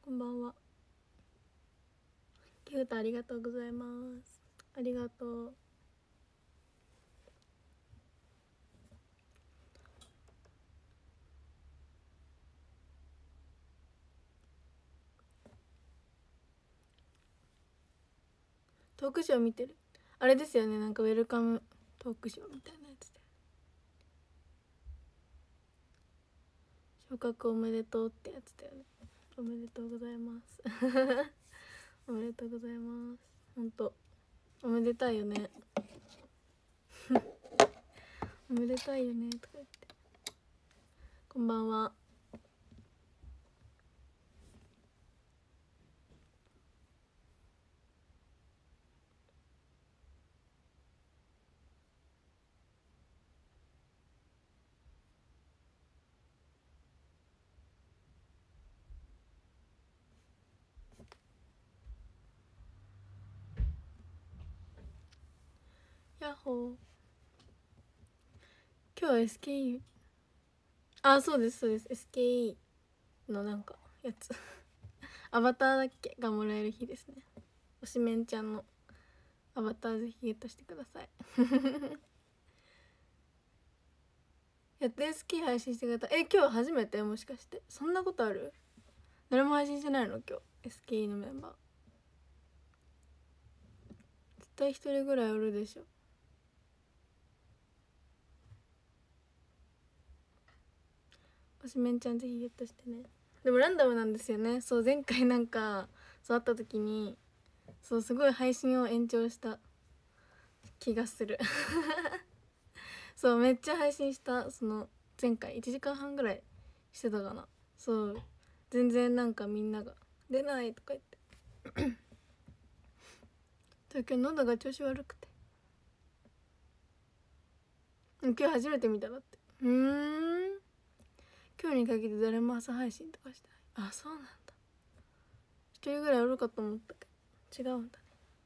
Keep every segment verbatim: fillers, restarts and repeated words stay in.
こんばんは。ギフトありがとうございます。ありがとう。トークショー見てる。あれですよね、なんかウェルカムトークショーみたいなやつで昇格おめでとうってやつだよね。おめでとうございますおめでとうございます。ほんとおめでたいよねおめでたいよねとか言って。こんばんは。ヤッホー。今日は エスケーイー あ、そうですそうです。 エスケーイー のなんかやつアバターだっけがもらえる日ですね。おしめんちゃんのアバターぜひゲットしてくださいやっと エスケー 配信してくれた。え、今日初めて？もしかしてそんなことある？誰も配信してないの今日 エスケーイー のメンバー。絶対一人ぐらいおるでしょ。おしめんちゃんぜひゲットしてね。でもランダムなんですよね。そう、前回なんかそう会った時にそうすごい配信を延長した気がするそうめっちゃ配信した。その前回いちじかんはんぐらいしてたかな。そう全然なんかみんなが「出ない」とか言って東京喉が調子悪くて今日初めて見たらってうーん今日に限って誰も朝配信とかしてない。あ、そうなんだ。一人ぐらいおるかと思ったけど違うんだね。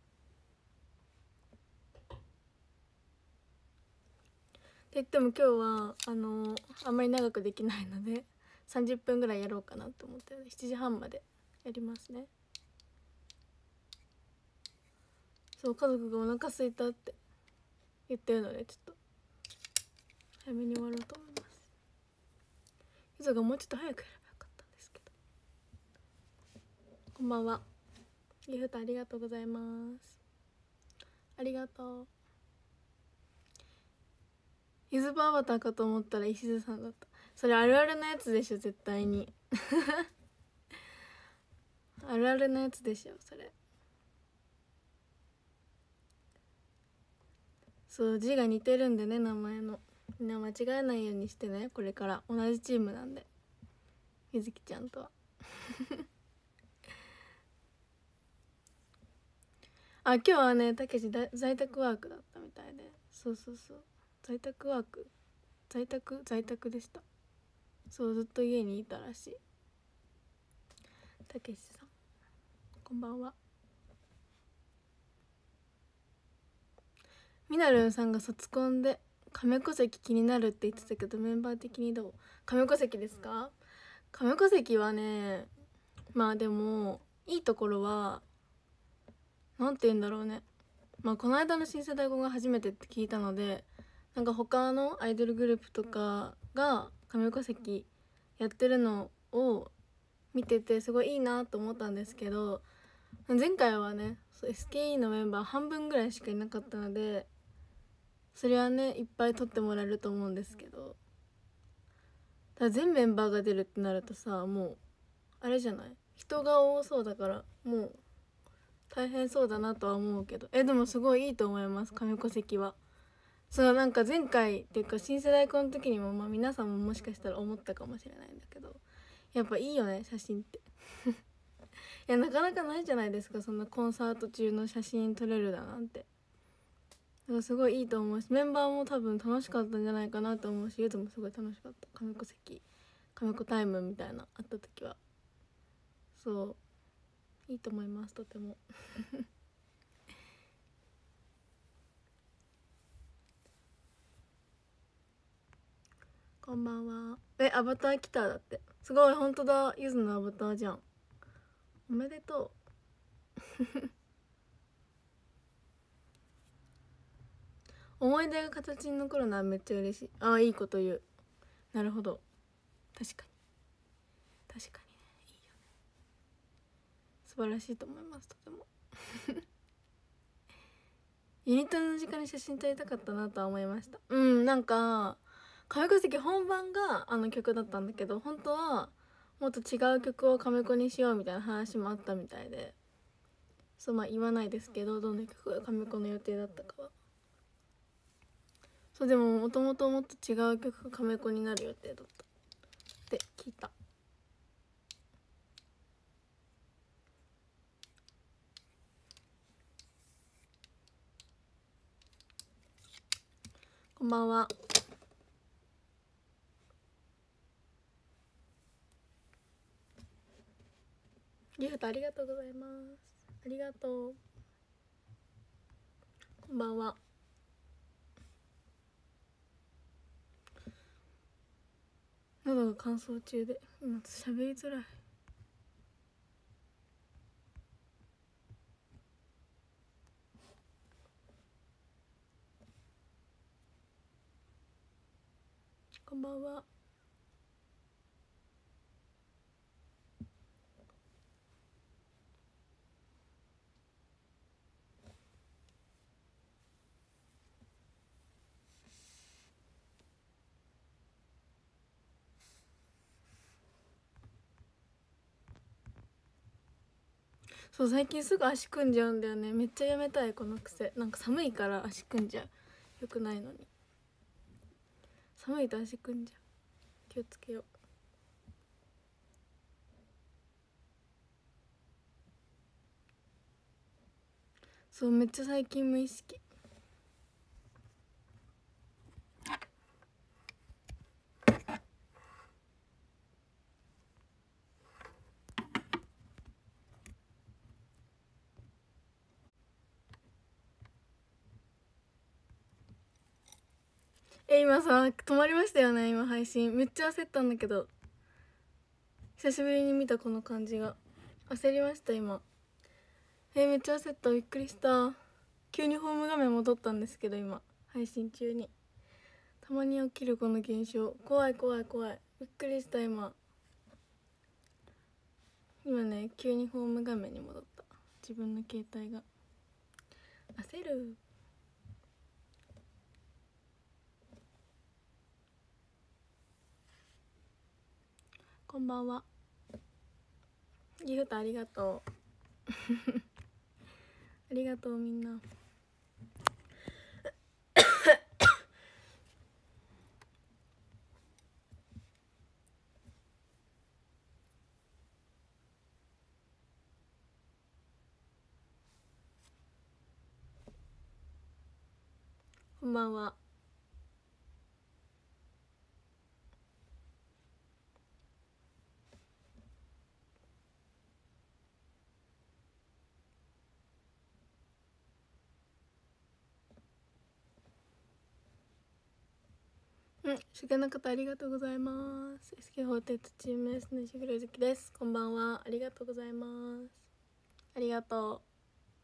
って言っても今日はあのー、あんまり長くできないのでさんじゅっぷんぐらいやろうかなと思ってしちじはんまでやりますね。そう家族がお腹空いたって言ってるのでちょっと早めに終わろうと思います。ゆずがもうちょっと早くやればよかったんですけど。こんばんは。ギフトありがとうございます。ありがとう。ゆずばアバターかと思ったら石津さんだった。それあるあるのやつでしょ絶対にあるあるのやつでしょそれ。そう字が似てるんでね名前の。みんな間違えないようにしてね。これから同じチームなんでゆずきちゃんとはあ、今日はねたけし在宅ワークだったみたいで。そうそうそう在宅ワーク在宅在宅でした。そうずっと家にいたらしい。たけしさんこんばんは。みなるんさんが卒コンで亀戸籍気になるって言ってたけどメンバー的にどう？亀戸籍ですか？亀戸籍はねまあでもいいところはなんて言うんだろうね。まあこの間の新世代語が初めてって聞いたのでなんか他のアイドルグループとかが亀戸籍やってるのを見ててすごいいいなと思ったんですけど前回はね エスケーイー のメンバー半分ぐらいしかいなかったのでそれはねいっぱい取ってもらえると思うんですけどただ全メンバーが出るってなるとさもうあれじゃない？人が多そうだからもう大変そうだなとは思うけどえでもすごいいいと思います亀戸籍は。そうなんか前回っていうか新世代婚の時にもまあ皆さんももしかしたら思ったかもしれないんだけどやっぱいいよね写真っていやなかなかないじゃないですかそんなコンサート中の写真撮れるだなんて。だからすごいいいと思うしメンバーも多分楽しかったんじゃないかなと思うしゆずもすごい楽しかった。亀戸席亀戸タイムみたいなあった時はそういいと思いますとてもこんばんは。えアバター来ただってすごい本当だゆずのアバターじゃん。 おめでとう思い出が形に残るのはめっちゃ嬉しい。ああ、いいこと言う。なるほど、確かに確かにね、いいよね。素晴らしいと思います、とてもユニットの時間に写真撮りたかったなとは思いました。うん、なんか亀戸関本番があの曲だったんだけど、本当はもっと違う曲を亀子にしようみたいな話もあったみたいで、そう、まあ言わないですけど、どんな曲が亀子の予定だったかは。そう、でももともともっと違う曲が亀子になる予定だったって聞いた。こんばんは。ギフトありがとうございます。ありがとう。こんばんは。喉が乾燥中で今喋りづらい。こんばんは。そう、最近すぐ足組んじゃうんだよね。めっちゃやめたいこの癖。なんか寒いから足組んじゃう。よくないのに。寒いと足組んじゃう。気をつけよう。そう、めっちゃ最近無意識。え、今さ止まりましたよね、今配信。めっちゃ焦ったんだけど、久しぶりに見たこの感じが焦りました今。えー、めっちゃ焦った、びっくりした。急にホーム画面戻ったんですけど、今配信中にたまに起きるこの現象。怖い怖い怖い、びっくりした今。今ね、急にホーム画面に戻った、自分の携帯が。焦る。こんばんは。ギフトありがとうありがとうみんな。こんばんは。うん、しげの方ありがとうございます。 エスケーフォーティー チーム S の石黒月です。こんばんは、ありがとうございます。ありがとう。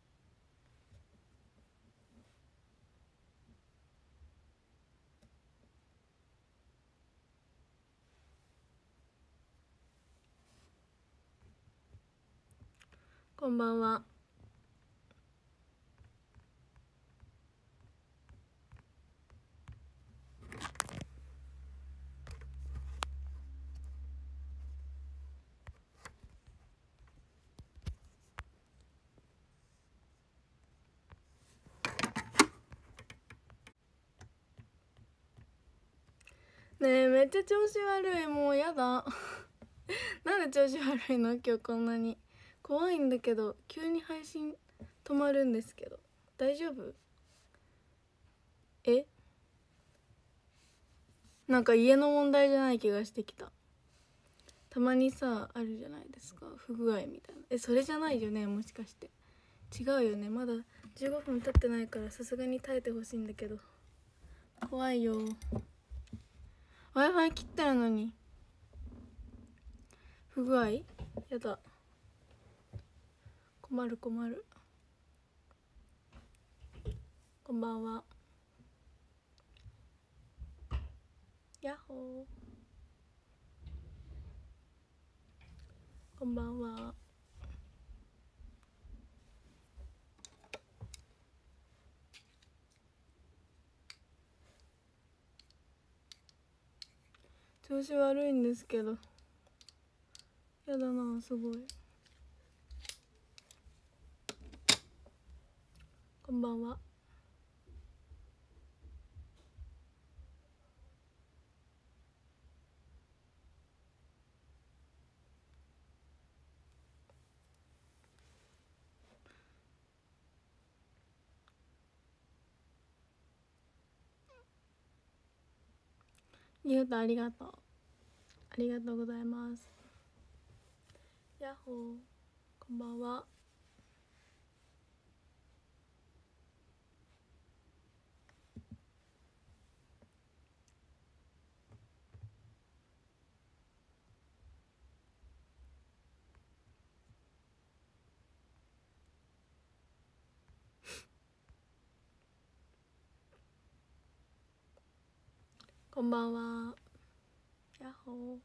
こんばんは。ねえ、めっちゃ調子悪い、もうやだなんで調子悪いの今日こんなに。怖いんだけど、急に配信止まるんですけど大丈夫？え、なんか家の問題じゃない気がしてきた。たまにさあるじゃないですか、不具合みたいな。え、それじゃないよね、もしかして。違うよね。まだじゅうごふん経ってないからさすがに耐えてほしいんだけど。怖いよ。 Wi-Fi 切ってるのに不具合？やだ。 困る困る。こんばんは。やっほー。こんばんは。調子悪いんですけど、やだな、すごい。こんばんは。ゆうとありがとう。ありがとうございます。やっほー。こんばんは。こんばんは。やっほー。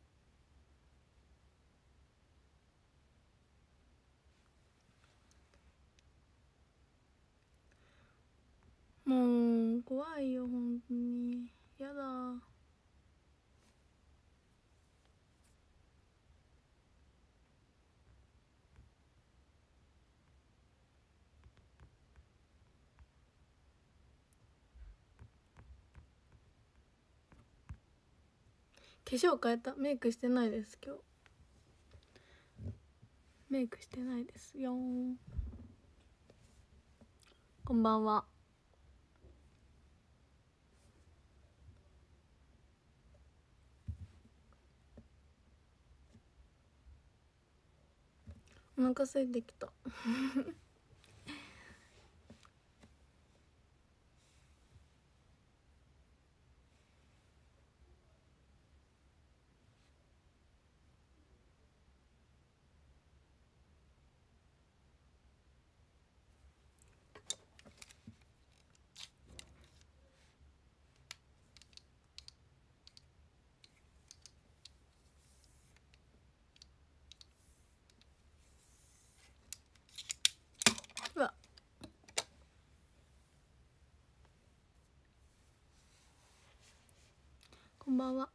もう怖いよ本当に。やだ。化粧変えた。メイクしてないです今日。メイクしてないですよ。こんばんは。お腹空いてきた。うわ。こんばんは。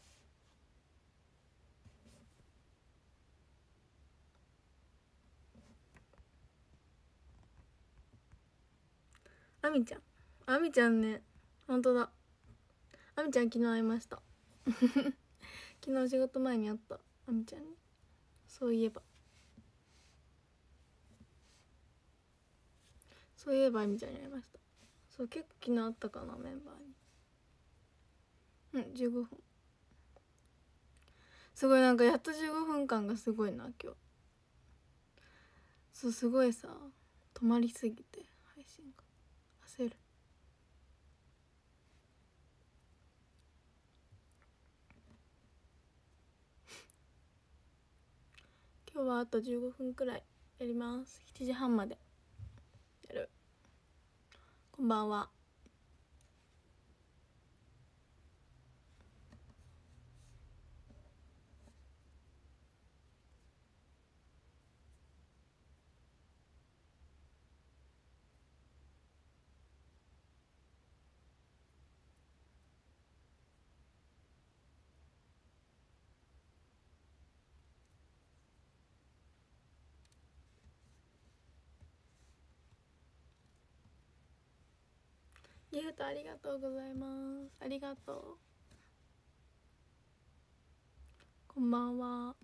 あみちゃん。あみちゃんね。ほんとだ。あみちゃん昨日会いました。昨日仕事前に会った。あみちゃんに。そういえば。そういえばあみちゃんに会いました。そう結構昨日会ったかなメンバーに。うんじゅうごふん。すごいなんかやっとじゅうごふんかんがすごいな今日。そうすごいさ止まりすぎて配信が焦る。今日はあとじゅうごふんくらいやります。しちじはんまでやる。こんばんは。ギフトありがとうございます。ありがとう。こんばんは。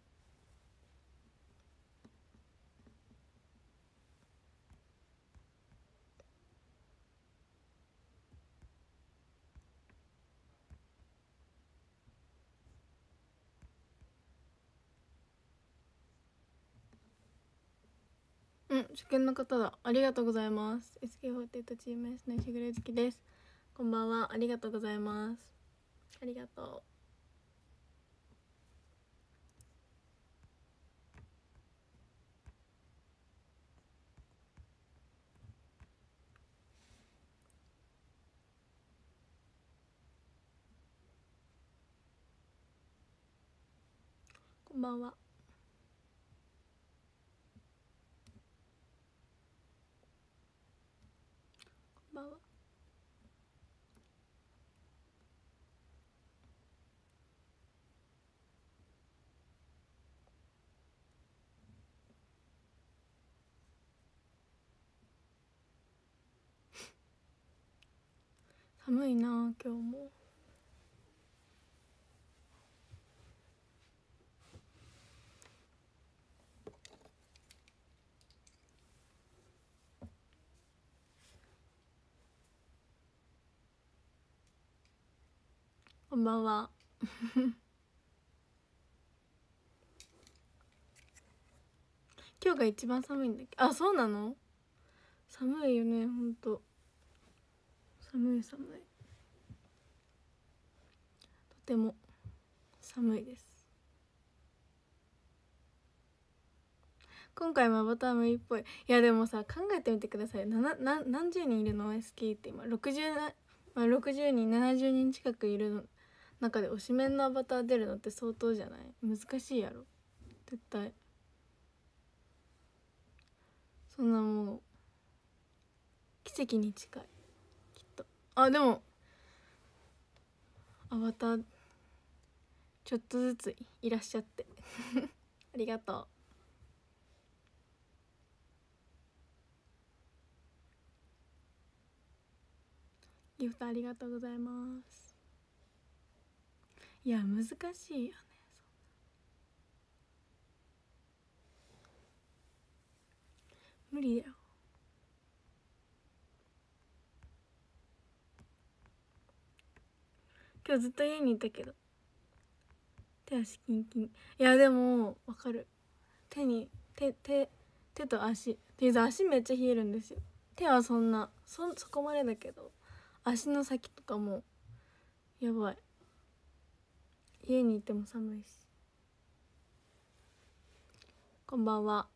うん、初見の方だ。ありがとうございます。エスケーフォーティーエイト チーム S のしぐれ好きです。こんばんは。ありがとうございます。ありがとんばんは。こんばんは。寒いな今日も。こんばんは。今日が一番寒いんだっけ。あ、そうなの。寒いよね、ほんと寒い寒い、とても寒いです。今回もアバター無理っぽい。いやでもさ、考えてみてください。なな何十人いるの エスケー って今ろくじゅう、まあ、ろくじゅうにんななじゅうにん近くいるの中で推しメンのアバター出るのって相当じゃない？難しいやろ絶対。そんなもう奇跡に近いきっと。あ、でもアバターちょっとずついらっしゃってありがとう。ギフトありがとうございます。いや難しいよね。無理だよ。今日ずっと家にいたけど手足キンキン。いやでもわかる。手に手手手と足っていうと足めっちゃ冷えるんですよ。手はそんな そ, そこまでだけど足の先とかもやばい。家にいても寒いし。こんばんは。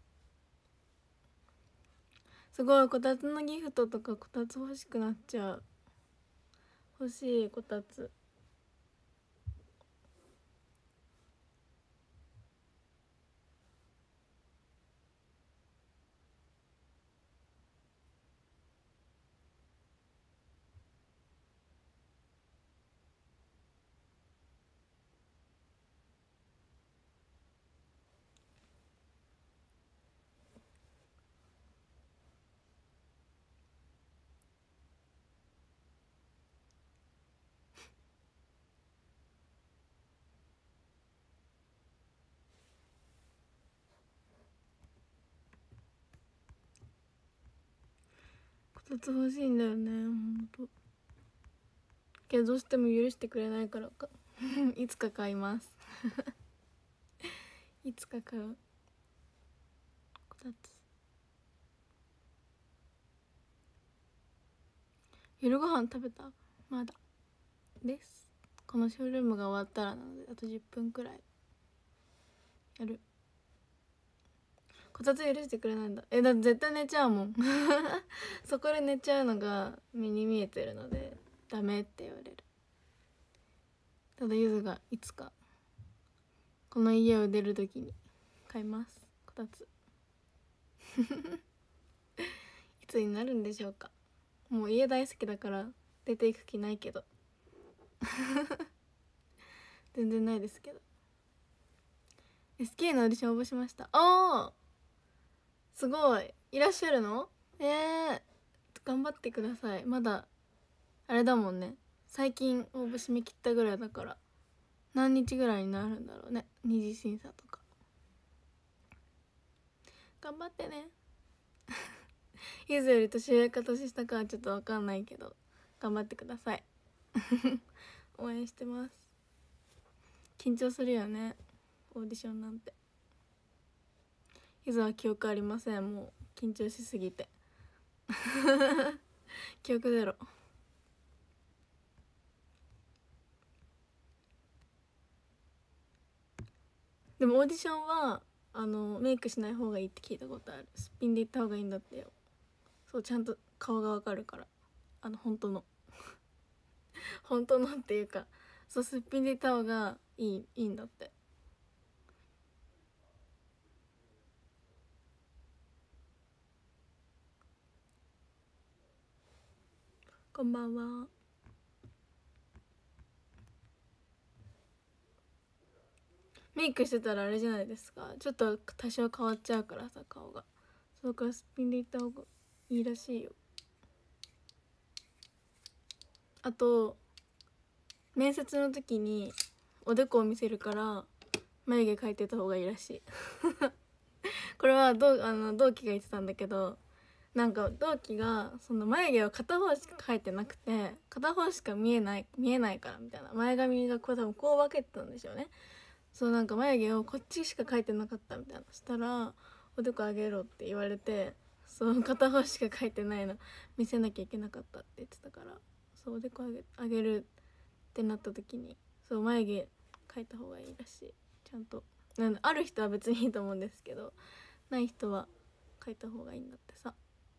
すごいこたつのギフトとかこたつ欲しくなっちゃう。欲しいこたつ。こたつ欲しいんだよねほんと。けどどうしても許してくれないからかいつか買いますいつか買うこたつ。夜ご飯食べた？まだです。このショールームが終わったらなのであとじゅっぷんくらいやる。こたつ許してくれないんだ。えだって絶対寝ちゃうもんそこで寝ちゃうのが目に見えてるのでダメって言われる。ただゆずがいつかこの家を出る時に買いますこたついつになるんでしょうか。もう家大好きだから出ていく気ないけど全然ないですけど。 エスケー のオーディション応募しました。あーすごい。いらっしゃるの？えー、頑張ってください。まだあれだもんね、最近応募締め切ったぐらいだから何日ぐらいになるんだろうね、二次審査とか。頑張ってねゆずより年上か年下かはちょっと分かんないけど頑張ってください応援してます。緊張するよねオーディションなんて。ゆずは記憶ありません。もう緊張しすぎて記憶ゼロ。でもオーディションはあのメイクしない方がいいって聞いたことある。すっぴんで行った方がいいんだってよ。そうちゃんと顔がわかるから。あの本当の本当のっていうかそうすっぴんで行った方がいいいいんだって。 こんばんは。メイクしてたらあれじゃないですか、ちょっと多少変わっちゃうからさ、顔が。それからすっぴんでいった方がいいらしいよ。あと面接の時におでこを見せるから眉毛描いてた方がいいらしいこれはどうあの同期が言ってたんだけど、なんか同期がその眉毛を片方しか描いてなくて、片方しか見えない見えないからみたいな、前髪がこう多分こう分けてたんでしょうね。そうなんか眉毛をこっちしか描いてなかったみたいな。そしたらおでこ上げろって言われて、そう片方しか描いてないの見せなきゃいけなかったって言ってたから、そうおでこ上げ上げるってなった時にそう眉毛描いた方がいいらしい。ちゃんとなんである人は別にいいと思うんですけど、ない人は描いた方がいいんだってさ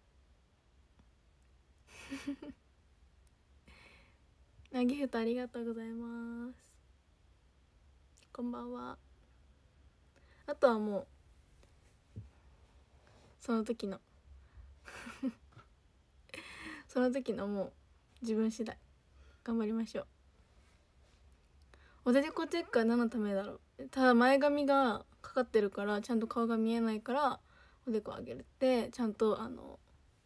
あ、ギフトありがとうございます。こんばんは。あとはもうその時のその時のもう自分次第、頑張りましょう。おでこチェックは何のためだろう。ただ前髪がかかってるからちゃんと顔が見えないからおでこ上げるってちゃんとあの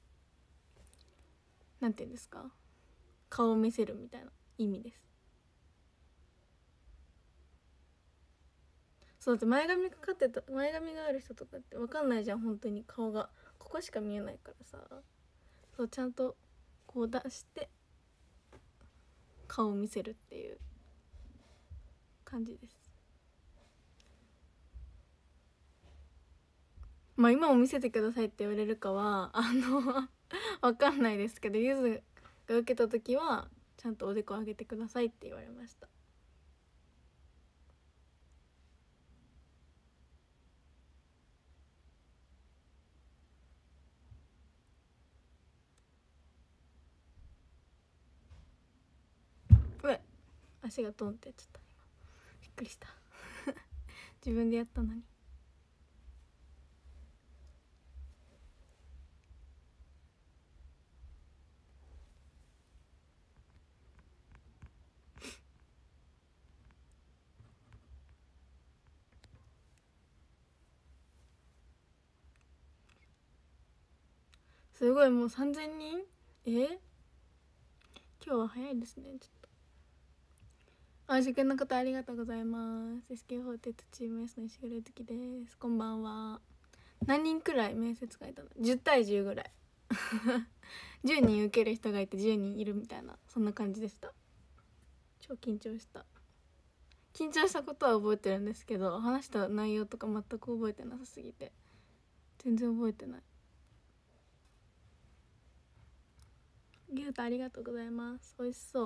なんて言うんですか、顔を見せるみたいな意味です。そうだって前髪かかってた前髪がある人とかって分かんないじゃん、本当に顔がここしか見えないからさ、そうちゃんとこう出して顔を見せるっていう感じです。まあ今も見せてくださいって言われるかはあの分かんないですけど、ゆずが受けた時はちゃんとおでこ上げてくださいって言われました。うえ、足がトンってやっちゃった今、びっくりした自分でやったのに。すごいもうさんぜんにん、え今日は早いですね。ちょっとあ、受験の方ありがとうございます。 エスケーフォーティー チーム S の石黒ゆきです。こんばんは。何人くらい面接がいたの？じゅうたいじゅうぐらいじゅうにん受ける人がいてじゅうにんいるみたいな、そんな感じでした。超緊張した。緊張したことは覚えてるんですけど、話した内容とか全く覚えてなさすぎて全然覚えてない。ギフトありがとうございます。美味しそう。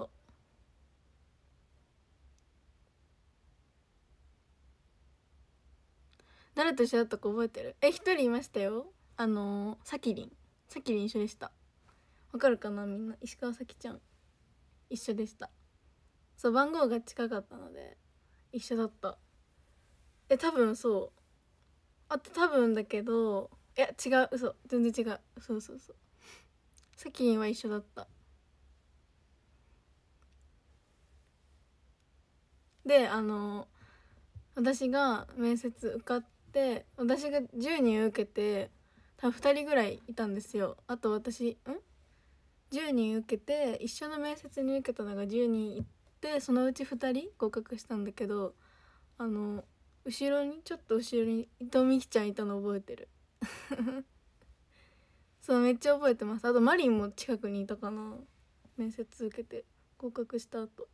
誰と一緒だったか覚えてる？え、一人いましたよ。あのー、さきりんさきりん一緒でした。わかるかなみんな。石川さきちゃん一緒でした。そう番号が近かったので一緒だった。え、多分そう。あと多分だけど、いや違う、嘘、全然違う。そうそうそう、さきりんは一緒だった。であの私が面接受かって、私がじゅうにん受けて多分ふたりぐらいいたんですよ。あと私んじゅうにん受けて一緒の面接に受けたのがじゅうにんいて、そのうちふたり合格したんだけど、あの後ろにちょっと後ろに伊藤美貴ちゃんいたの覚えてるそうめっちゃ覚えてます。あとマリンも近くにいたかな、面接受けて合格した後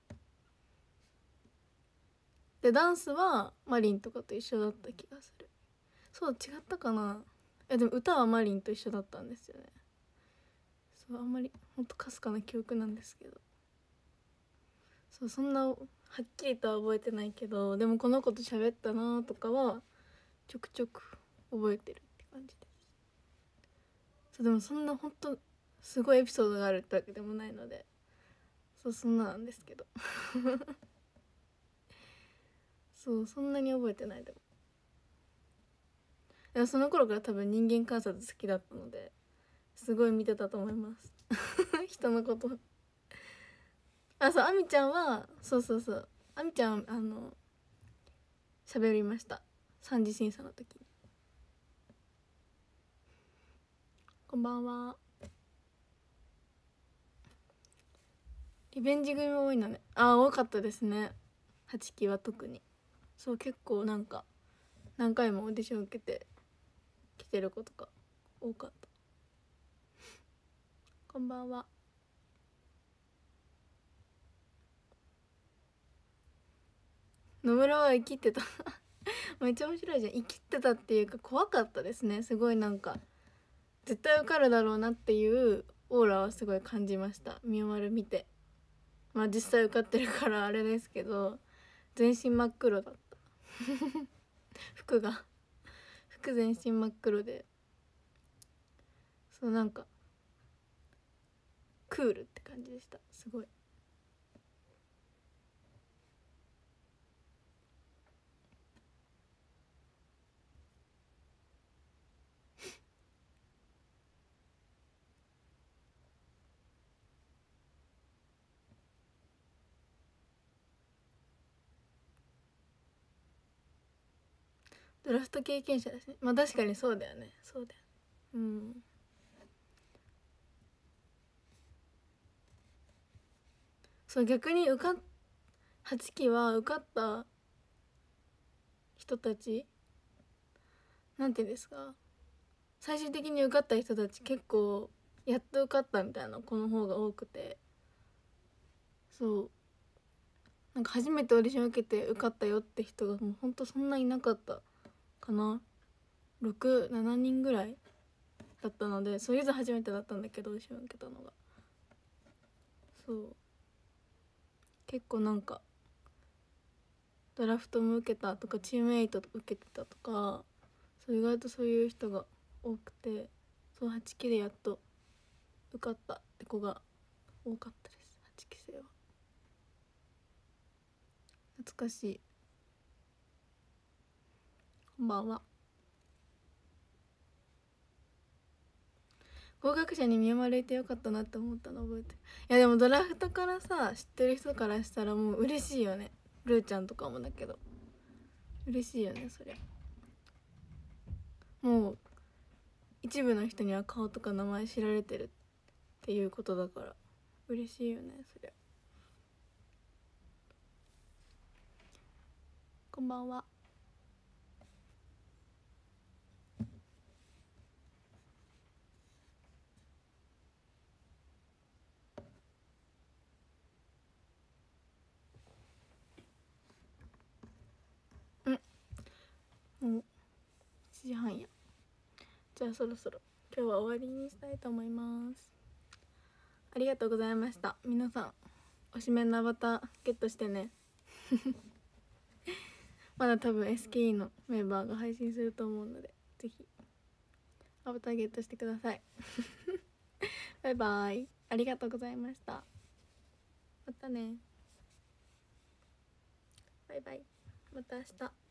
で。ダンスはマリンとかと一緒だった気がする。そう違ったかな。えでも歌はマリンと一緒だったんですよね。そうあんまりほんとかすかな記憶なんですけど、そうそんなはっきりとは覚えてないけど、でもこの子と喋ったなとかはちょくちょく覚えてるって感じです。そうでもそんなほんとすごいエピソードがあるってわけでもないので、そうそんななんですけどそうそんなに覚えてない。でもでもその頃から多分人間観察好きだったのですごい見てたと思います人のことあ、そう、あみちゃんはそうそうそう、あみちゃんあの喋りました、三次審査の時に。こんばんは。リベンジ組も多いのね。あ、多かったですね、はちきは特に。そう、結構なんか何回もオーディション受けて来てる子とか多かった。こんばんは。野村は生きてためっちゃ面白いじゃん。生きてたっていうか怖かったですね。すごいなんか絶対受かるだろうなっていうオーラはすごい感じました、みおまる見て。まあ実際受かってるからあれですけど、全身真っ黒だった服が服全身真っ黒で、そうなんかクールって感じでした。すごい。ドラフト経験者ですね。まあ確かにそうだよね、そうだよね。うん。そう逆に受かっはちきは受かった人たち、なんていうんですか、最終的に受かった人たち結構やっと受かったみたいな子の方が多くて、そうなんか初めてオーディション受けて受かったよって人がもうほんとそんないなかったかな。ろく、しちにんぐらいだったので、そういうの初めてだったんだけど、オーディション受けたのが。そう結構なんかドラフトも受けたとかチームメイト受けてたとか、そう意外とそういう人が多くて、そうはちきでやっと受かったって子が多かったです。はちき生は懐かしい。こんばんは。合格者に見舞われてよかったなって思ったの覚えてる。いやでもドラフトからさ知ってる人からしたらもう嬉しいよね。ルーちゃんとかもだけど嬉しいよねそりゃ。もう一部の人には顔とか名前知られてるっていうことだから嬉しいよねそりゃ。こんばんは。うんもういちじはんや。じゃあそろそろ今日は終わりにしたいと思います。ありがとうございました。皆さん推しメンのアバターゲットしてねまだ多分 エスケーイー のメンバーが配信すると思うのでぜひアバターゲットしてくださいバイバイ。ありがとうございました。またね。バイバイ。また明日。